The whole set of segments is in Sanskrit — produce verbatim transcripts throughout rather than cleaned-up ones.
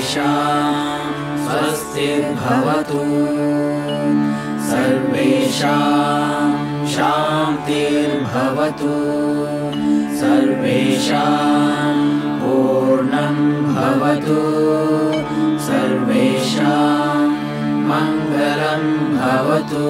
सर्वेषां स्वस्तिर्भवतु सर्वेषां शान्तिर्भवतु सर्वेषां पूर्णं भवतु सर्वेषां मङ्गलं भवतु।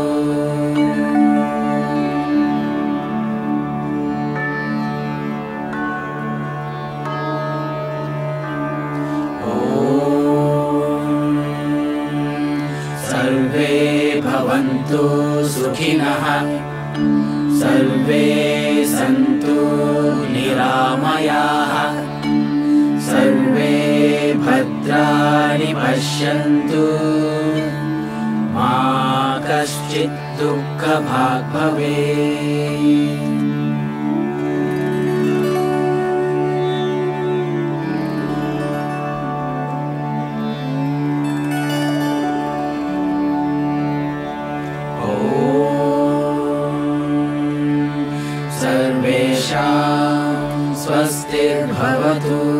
सर्वे भवन्तु सुखिनः सर्वे सन्तु निरामयाः सर्वे भद्राणि पश्यन्तु मा कश्चित् दुःखभाग् भवेत्। सर्वेषां स्वस्तिर्भवतु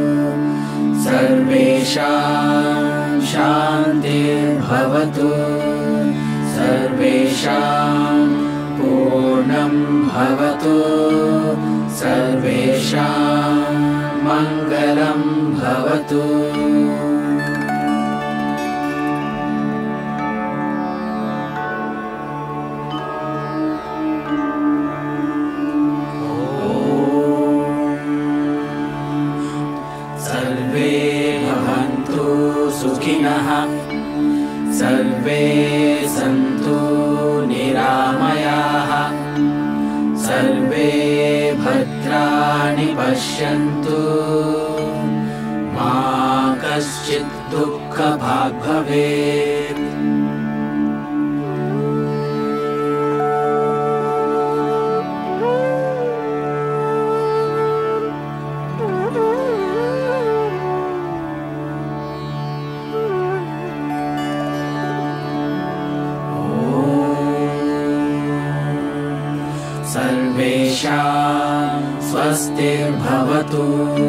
सर्वेषां शान्तिर्भवतु सर्वेषां पूर्णं भवतु सर्वेषां मङ्गलं भवतु। सर्वे भवन्तु सुखिनः सर्वे सन्तु निरामयाः सर्वे भद्राणि पश्यन्तु मा कश्चित् दुःखभाग् भवेत्। सर्वेषां स्वस्तिर्भवतु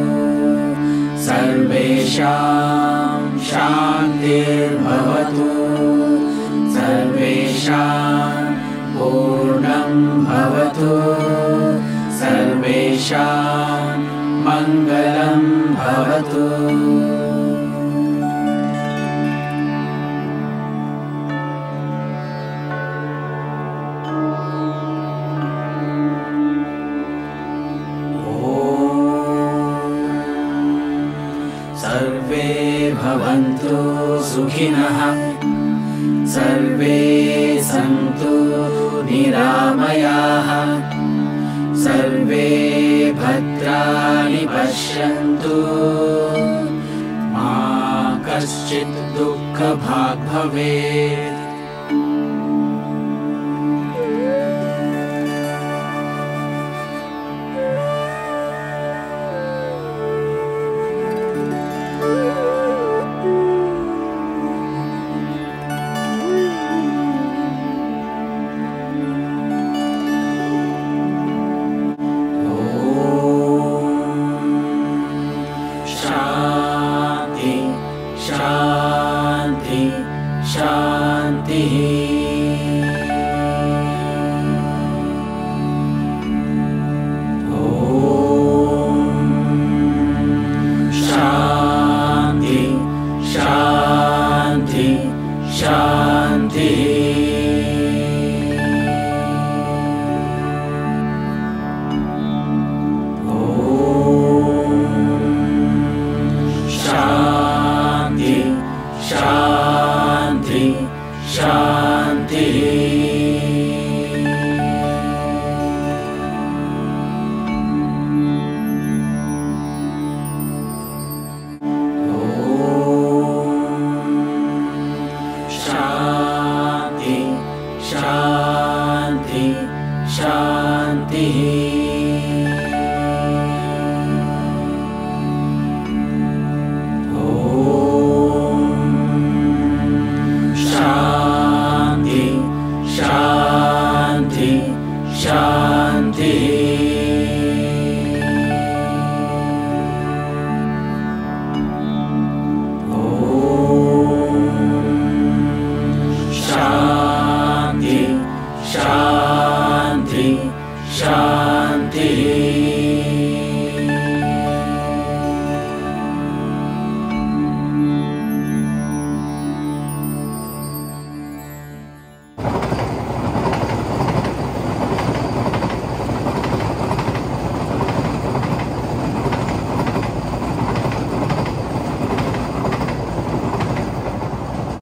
सर्वेषां शान्तिर्भवतु सर्वेषां पूर्णं भवतु सर्वेषां मङ्गलं भवतु। सर्वे भवन्तु सुखिनः सर्वे सन्तु निरामयाः सर्वे भद्राणि पश्यन्तु मा कश्चित् दुःखभाग् भवेत्।